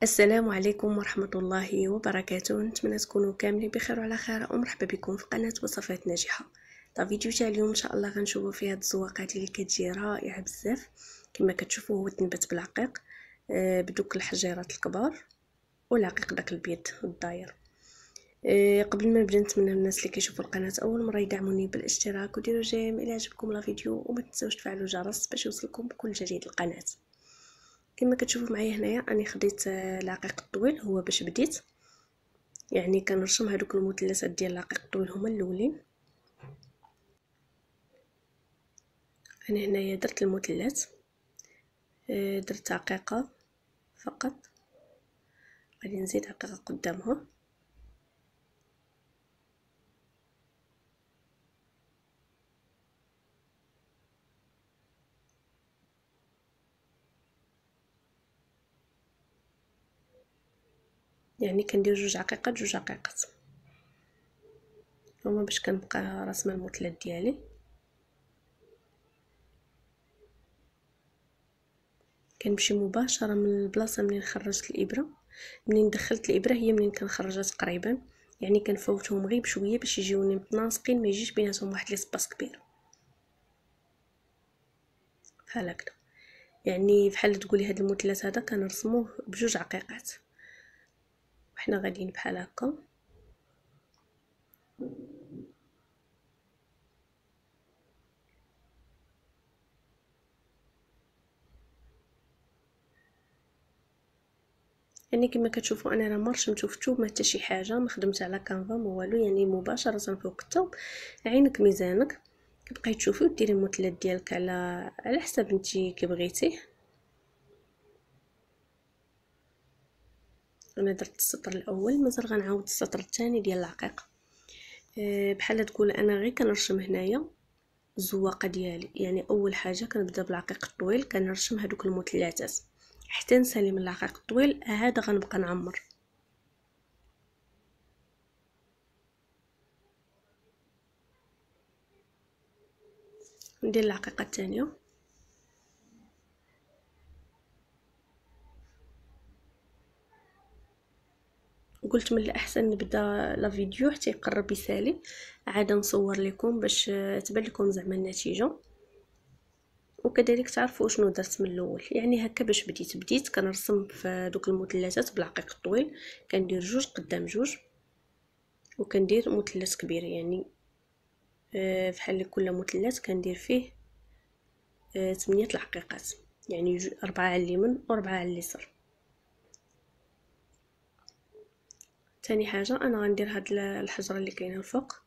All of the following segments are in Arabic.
السلام عليكم ورحمة الله وبركاته. نتمنى تكونوا كاملين بخير وعلى خير، ومرحبا بكم في قناة وصفات ناجحة. فيديو تاع اليوم ان شاء الله غنشوفوا فيه هاد الزواقات اللي كتجي رائعه بزاف. كما كتشوفوا هو تنبت بالعقيق بدوك الحجيرات الكبار والعقيق داك البيض الداير. قبل ما نبدا نتمنى من الناس اللي كيشوفوا القناه اول مره يدعموني بالاشتراك وديروا جيم الى عجبكم الفيديو، وما تنساوش تفعلوا الجرس باش يوصلكم كل جديد القناه. كما كتشوفوا معايا هنايا راني خديت العقيق الطويل، هو باش بديت يعني كنرشم هذوك المثلثات ديال العقيق الطويل هما الاولين. انا هنايا درت المثلث، درت عقيقه فقط، غادي نزيد عقيقه قدامها. يعني كندير جوج عقيقات هما باش كنبقى راسمه المثلث ديالي. كنمشي مباشره من البلاصه منين خرجت الابره، منين دخلت الابره هي منين كنخرجها تقريبا، يعني كنفوتهم غير بشويه باش يجيوني متناسقين، ما يجيش بيناتهم واحد ليسباس كبير بحال هكذا. يعني بحال تقولي هاد المثلث هذا كنرسموه بجوج عقيقات وحنا غاديين بحال هكا. يعني كما كتشوفوا انا راه ما رشمتو في الثوب ما حتى شي حاجه، ما خدمت على كانفا ما والو، يعني مباشره فوق الثوب. عينك ميزانك، كتبقاي تشوفي وديري المثلث ديالك على حسب نتي كبغيتيه. انا درت السطر الاول، مازال غنعاود السطر الثاني ديال العقيق. بحال تقول انا غير كنرشم هنايا الزواقه ديالي. يعني اول حاجه كنبدا بالعقيق الطويل، كنرشم هذوك المثلثات حتى نسالي من العقيق الطويل، هذا غنبقى نعمر. ندير العقيقه الثانيه. قلت من الاحسن نبدا لا فيديو حتى يقرب يسالي، عاد نصور لكم باش تبان لكم زعما النتيجه، وكذلك تعرفوا شنو درت من الاول. يعني هكا باش بديت كنرسم في دوك المثلثات بالعقيق الطويل، كندير جوج قدام جوج وكندير مثلث كبير. يعني بحال كل مثلث كندير فيه 8 العقيقات، يعني 4 على اليمين و4 على اليسار. ثاني حاجه انا غندير هاد الحجره اللي كاينه الفوق،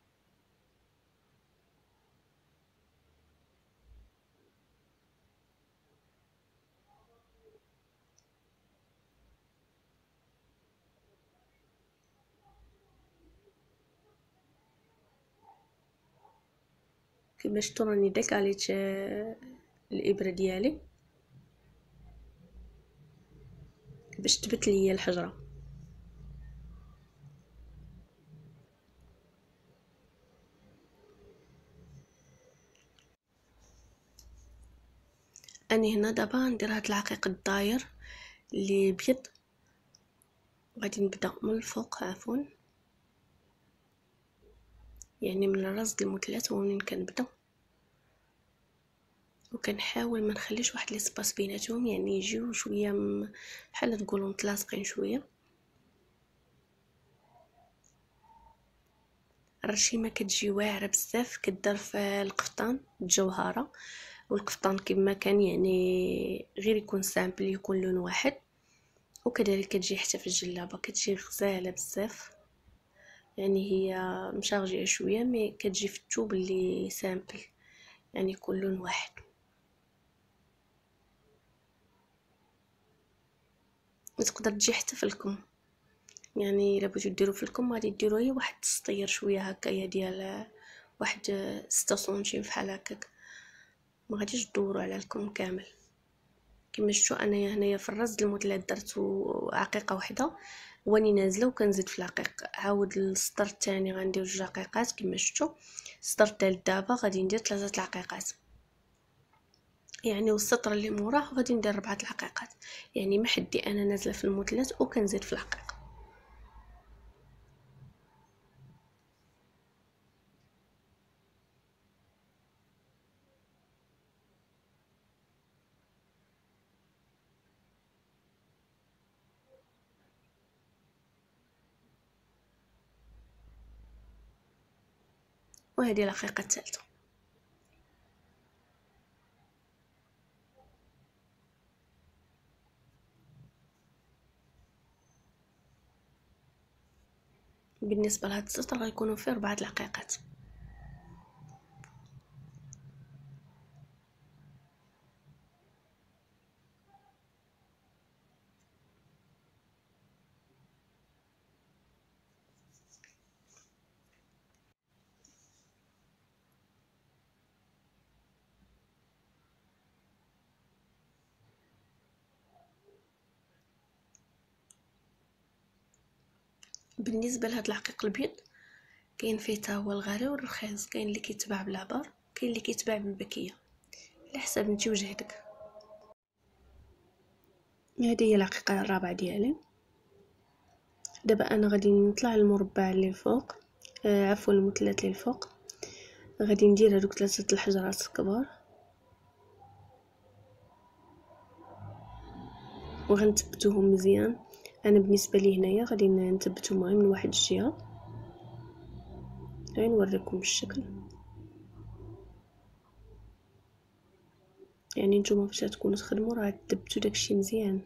كما شفتوا راني ديكاليت الابره ديالي باش تبت لي الحجره. اني هنا دابا ندير هاد العقيق الداير اللي بيض، غادي نبدا من الفوق عفوا، يعني من الراس ديال المثلث هو منين كنبدا، وكنحاول ما نخليش واحد ليسباس بيناتهم، يعني يجيو شويه بحال تقولوا متلاصقين شويه. الرشيمه كتجي واعره بزاف، كدار في القفطان الجوهره، والقفطان كما كان يعني غير يكون سامبل، يكون لون واحد. وكذلك كتجي حتى في الجلابه كتجي غزاله بزاف، يعني هي مشارجيه شويه مي كتجي في الثوب اللي سامبل، يعني يكون لون واحد. تقدر تجي حتى في الكم، يعني الا بغيتو ديروا في الكم غادي ديروا هي واحد السطير شويه هكايا ديال واحد 6 سنتيم بحال هكاك، ما غاديش تدوروا على الكم كامل. كما شفتوا انايا هنايا في الراس ديال المثلث درت عقيقه واحده واني نازله، وكنزيد في العقيق عاود السطر الثاني غندير 2 عقيقات. كما شفتوا السطر ديال دابا غادي ندير 3 العقيقات. يعني والسطر اللي موراه غادي ندير 4 العقيقات، يعني محدي انا نازله في المثلث وكنزيد في العقيقه. وهذه العقيقه الثالثه. بالنسبه لهذا السطر غيكونوا فيه 4 العقيقات. بالنسبه لهاد العقيق البيض كاين فيه حتى هو الغالي والرخيص، كاين اللي كيتباع بالعبار، كاين اللي كيتباع بالبكيه، على حسب انت وجهدك. هذه هي العقيقه الرابعه ديالي. دابا انا غادي نطلع المربع اللي فوق، عفوا المثلث اللي فوق، غادي ندير هذوك 3 الحجرات الكبار وغنثبتوهم مزيان. انا بالنسبه لي هنايا غادي نثبتهم غير من واحد الجهه، غير نوريكم الشكل. يعني نتوما فاش تكونوا تخدموا راه تثبتوا داكشي مزيان.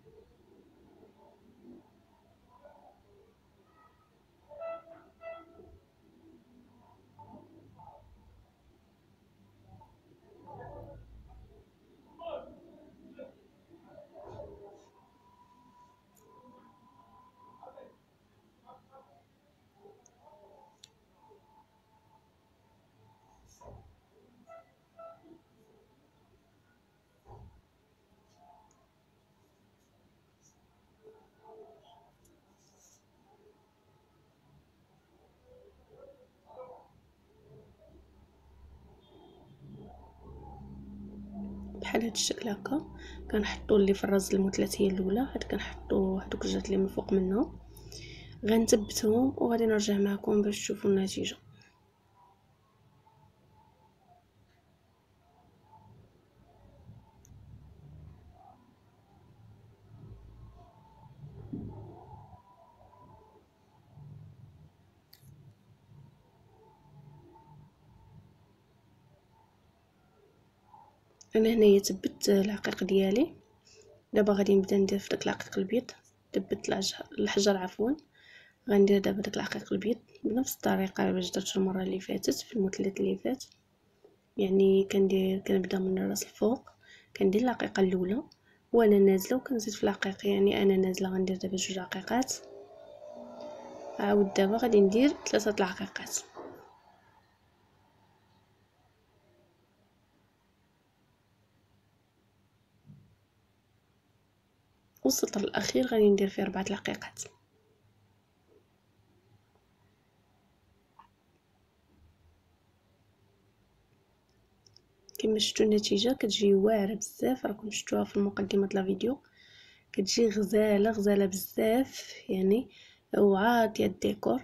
بحال هاد الشكل هكا كنحطوا اللي في الراس المثلثيه الاولى، هاد كنحطوا هذوك الجهات اللي من فوق منهم، غنثبتهم وغادي نرجع معكم باش تشوفوا النتيجه. انا هنايا ثبت العقيق ديالي، دابا غادي نبدا ندير في داك العقيق البيض. ثبت الحجر عفوا، غندير دابا داك العقيق البيض بنفس الطريقه باش درت المره اللي فاتت في المثلث اللي فات. يعني كنبدا من الراس الفوق، كندير العقيقه الاولى وانا نازله وكنزيد في العقيق، يعني انا نازله غندير دابا 2 عقيقات، عاود دابا غادي ندير 3 العقيقات. والسطر الاخير غادي ندير فيه 4 العقيقات. كما شفتوا النتيجه كتجي واعره بزاف، راكم شفتوها في المقدمه ديال الفيديو، كتجي غزاله غزاله بزاف، يعني وعاطيه الديكور.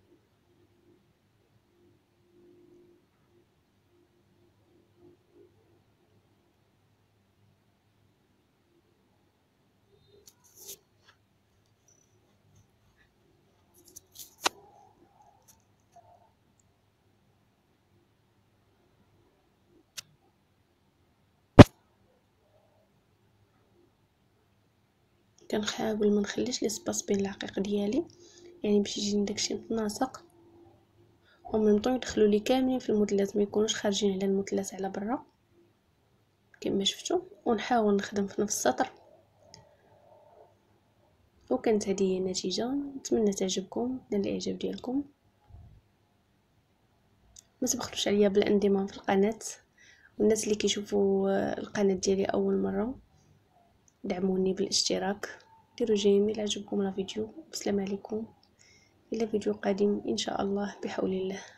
كنحاول ما نخليش ليسباس بين العقيق ديالي، يعني باش يجيني داكشي متناسق، ومن طون يدخلوا لي كاملين في المثلث، ما يكونوش خارجين على المثلث على برا كما شفتوا. ونحاول نخدم في نفس السطر. وكانت هذه هي النتيجه، نتمنى تعجبكم، نال الاعجاب ديالكم. ما تبخلوش عليا بالانضمام في القناه، والناس اللي كيشوفوا القناه ديالي اول مره دعموني بالاشتراك، ديروا جيم الى عجبكم الفيديو. السلام عليكم، الى فيديو قادم ان شاء الله بحول الله.